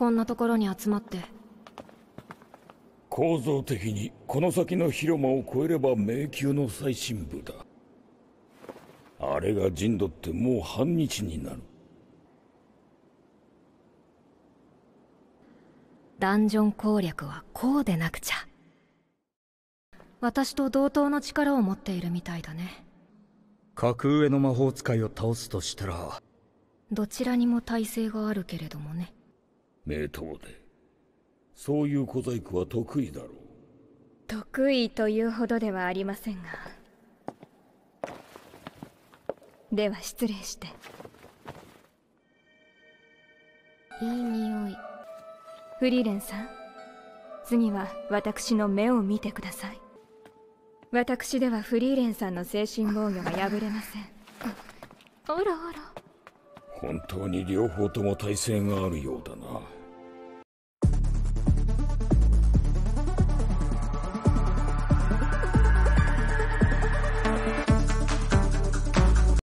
こんなところに集まって。 構造的にこの先の広間を越えれば迷宮の最深部だ。あれが陣取ってもう半日になる。 ダンジョン攻略はこうでなくちゃ。私と同等の力を持っているみたいだね。 格上の魔法使いを倒すとしたら、 どちらにも耐性があるけれどもね。 名刀でそういう小細工は得意だろう。 得意というほどではありませんが。では失礼して。 いい匂い。 フリーレンさん、次は私の目を見てください。私ではフリーレンさんの精神防御が破れません。 あらあら。 本当に両方とも耐性があるようだな。